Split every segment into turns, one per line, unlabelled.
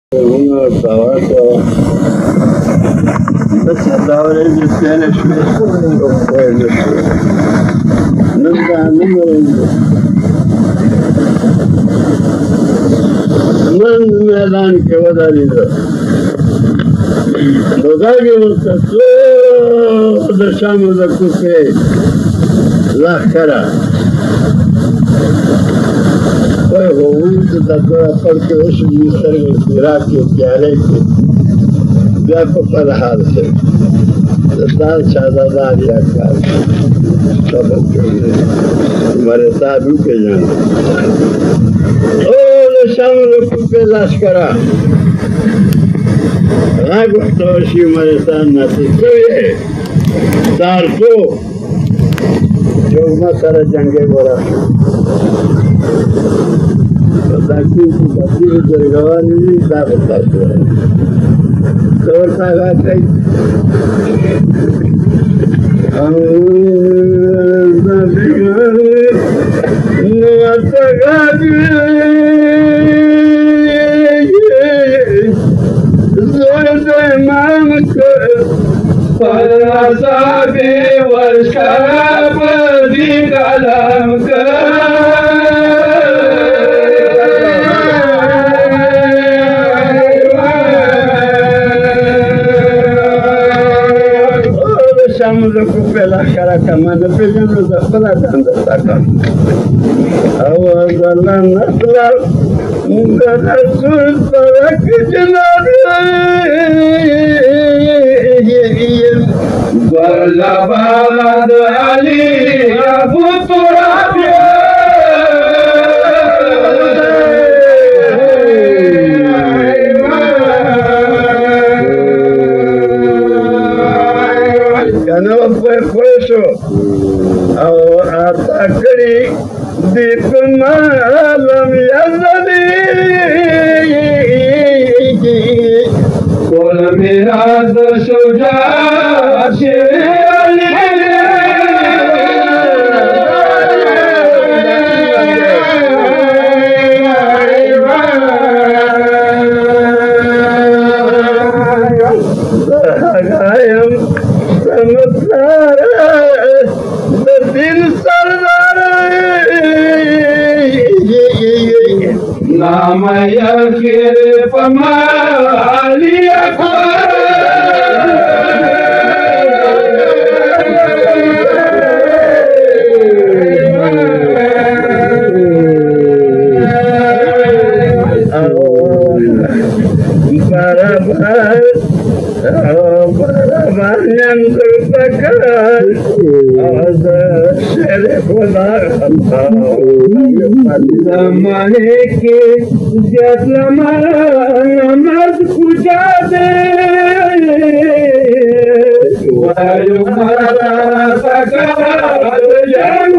Uno estaba Dağları gösteren şurası yok böyle. Neden من मैदान के वदारी दोदा के मुस्तसो दशाम ज़कू पे लाख करा कोई होगी तो दर्रा पढ़ के उस मिस्र के इराक के प्यारे के व्यापक पर हाल से दाल शाहज़ादा या कार सब हमारे साधु के जान ओ दशाम ज़कू पे लाश करा राग तोशी हमारे साथ नाते कोई तारसो जो मसारा जंगे बोला ताकि बाकी जरगवानी नहीं दावत है तो सागा कई हम
Sabe wascapa de calamca
Şamlıku pela karakamana pejano da paladan da takam. Avazlarla naslar Munganasul parak cenabı
Valabad Ali Abu Turabia
Ganó fue eso. Atacri Deep Malam Yazali
Kol mirad shuja shirali Namaya kire pamali akbar Barabar yang terpakai ada syarif wadar zamane ke jat namaz puja de wayu mara sakat yang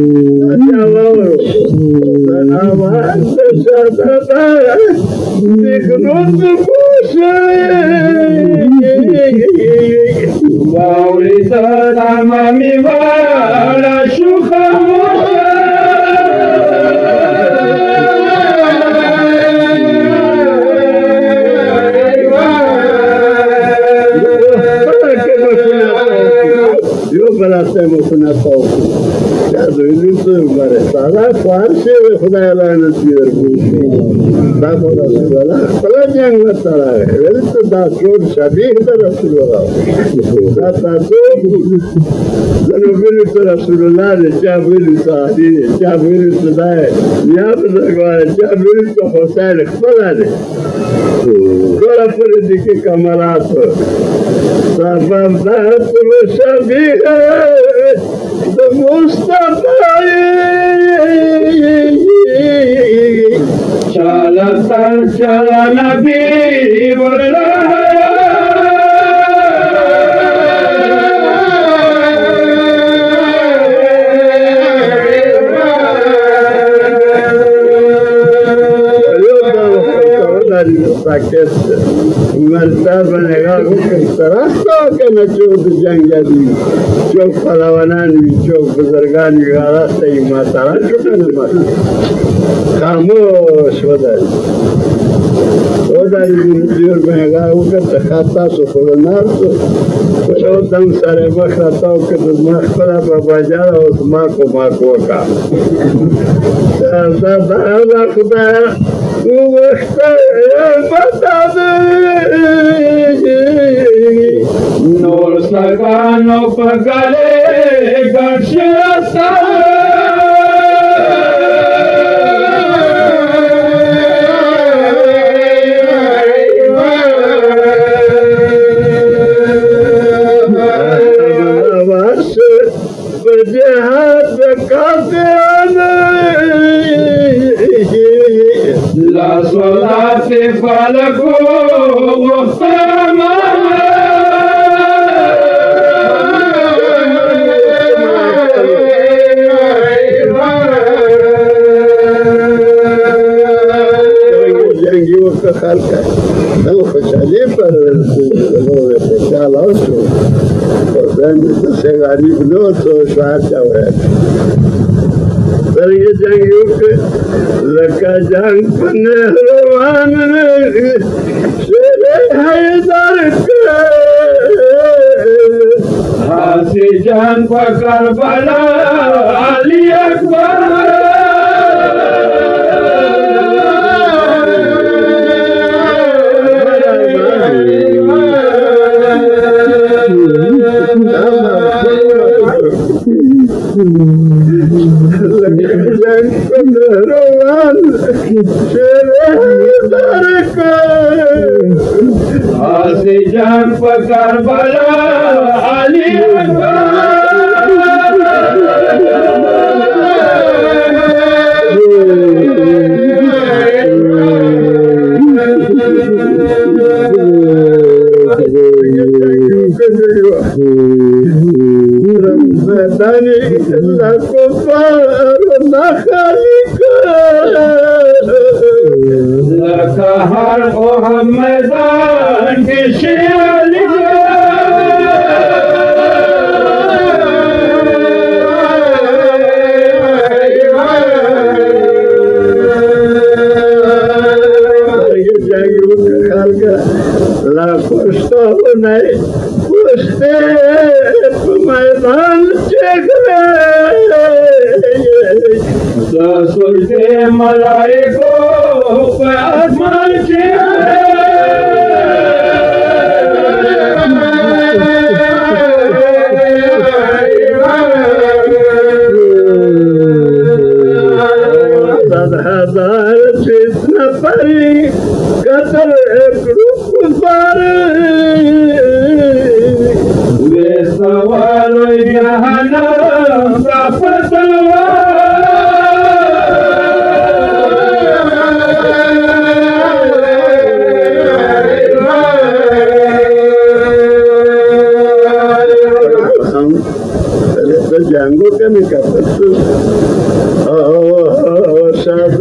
Django que me capaz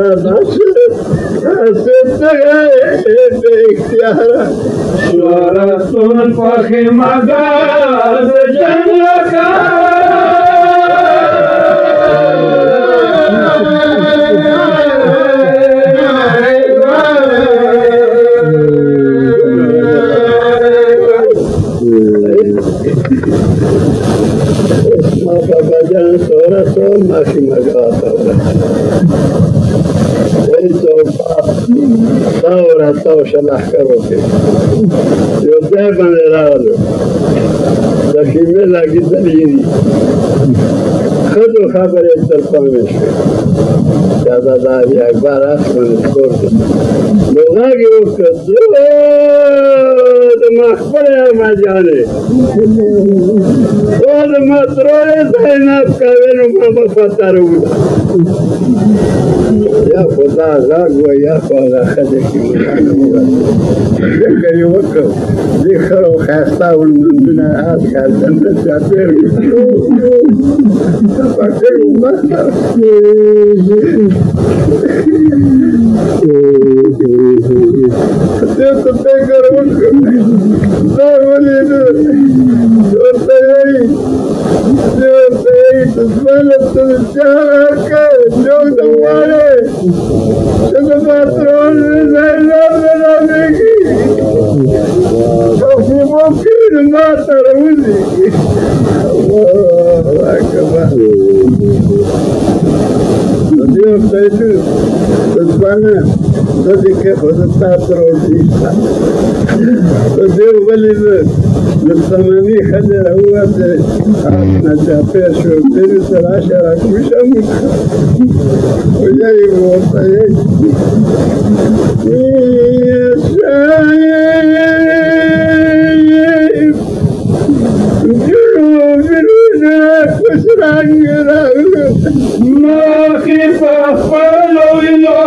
Şurasun fakimada cennet
Babacan sonra sorma kime kaldı. Ey sonra tavşalah karoke. Yolda bana rağlı. Dakime lagi dalili. Kıdu haber ettir koymuş. Cada dahi akbar asmanı sordu. Loğa gibi kıdu. Mahkmaya majane. O matroye Zeynep kaverim ama fatarım. Ya Khuda zagwa ya Khuda khadeki mukana. Kaya waktu dikharu khasta ulmunduna azkar jannat jabir. Fakir umat. देखो देखो दावली और तैयारी तो मतलब तो चाह के जो दवाए जब पात्रों ने लगा की तो वो फिर माता रही वाह कमाल Dios te dice, los van a, no sé qué, pues está trolista. Los Dios valido, los tamanijas de la uva de Asna Chapecho, pero se la hace a la cucha mucha. Oye, y bota,
ما خيف أخفالو إلا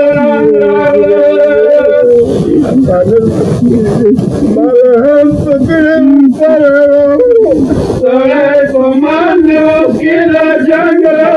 Malaham Pakirim Pararo
Sarai Komando Kila Jangala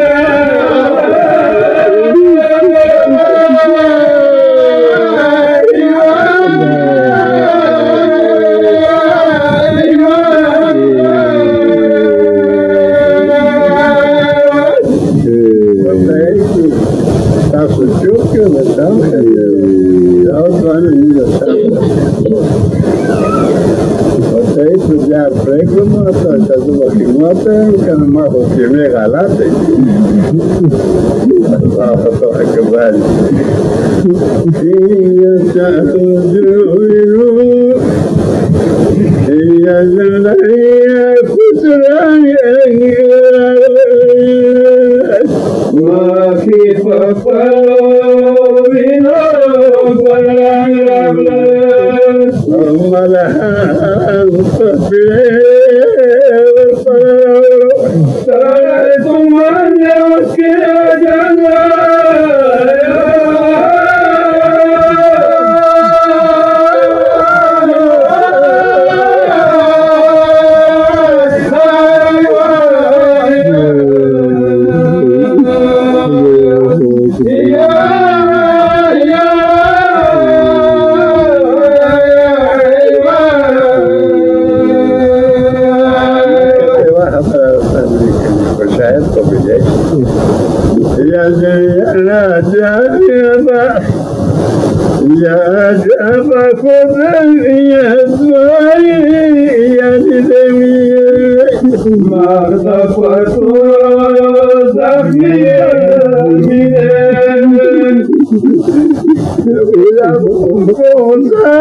ya prego mata, ya tuvo que matar, que no más que me galate. Allah Allah kebal. Iya ta'udu iya lalaya kusraya
ما خيف أخفالو إلا
Malaham
Sarai Komando Kila
Ya Jabba Khudal ya Zwari ya Nidemi
Marda Patu Zakhir Minen
Ula Kosa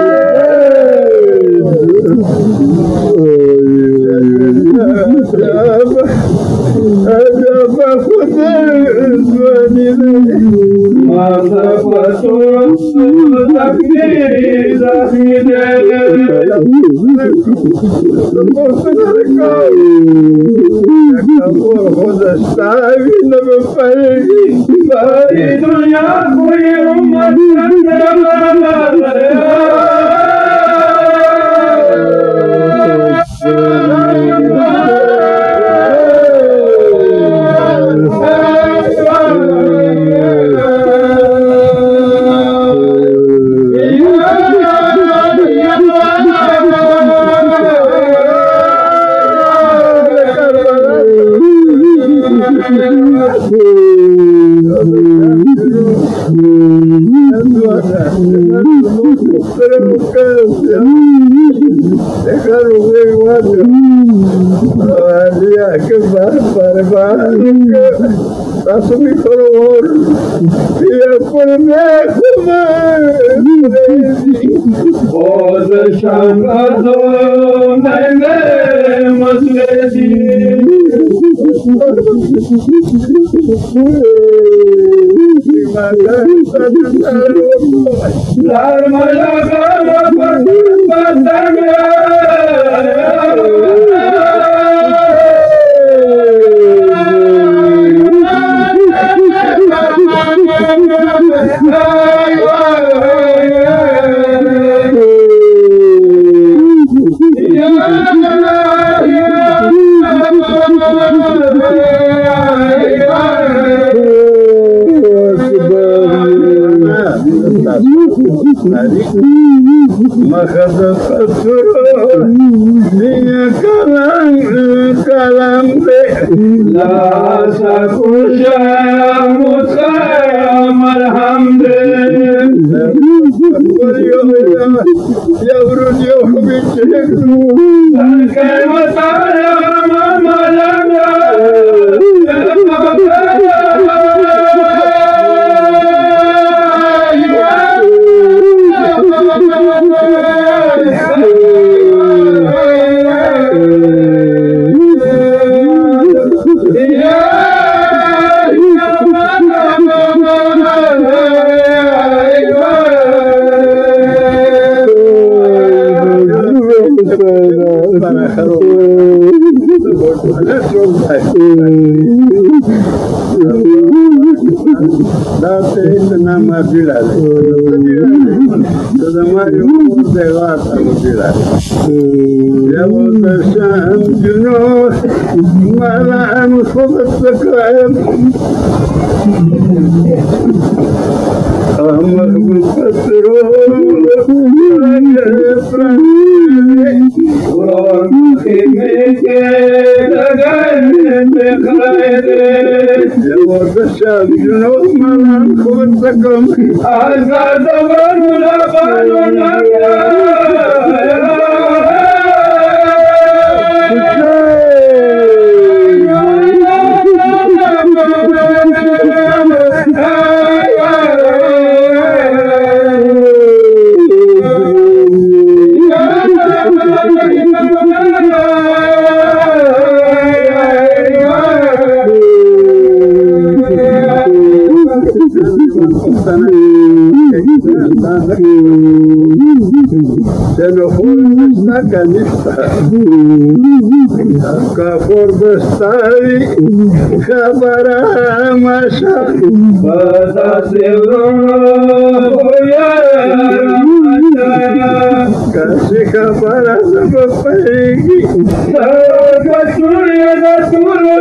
Jabba Khudal Zwari
Marda Patu Zakhir
خود اشتاقی نبفرگی
باری دنیا کوئی امت
Asumi color e por
O the Shankado Nene Masledi La sakusha mutsam alhamdulillah yavrun yohbichekru sankai matara mamalanga Kafur bestari khabara masha kasih khabara sabapegi kasuriya dasulu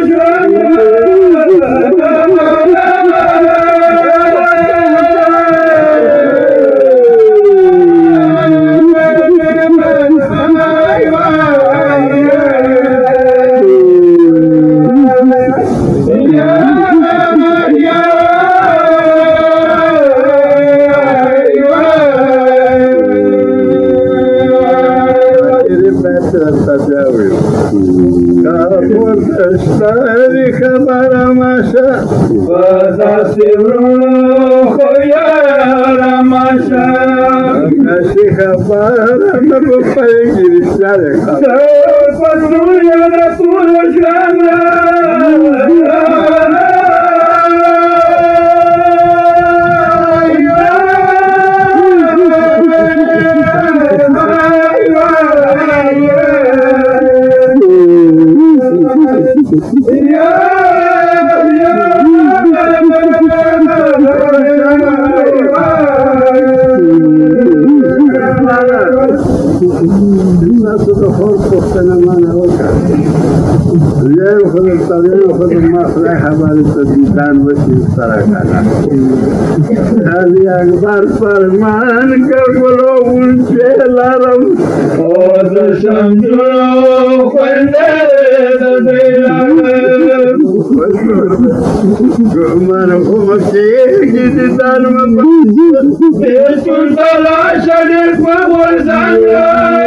दीदार वसीम सारा गाना अली अकबर फरमान कर बोलो उनसे alarm और समझो खंडे मन घुमके दीदार में सुल्तान शरीफ बोल संगा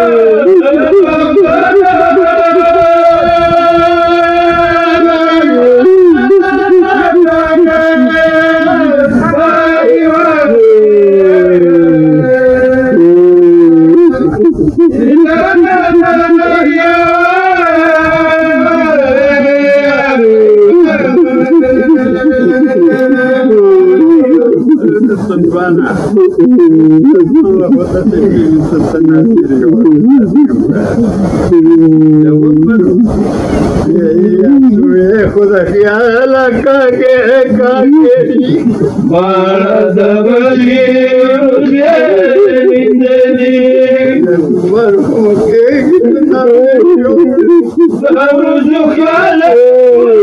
खुदा ख्याल काके बाला दबली निंदनी मरहूम के कितना सब ख्याल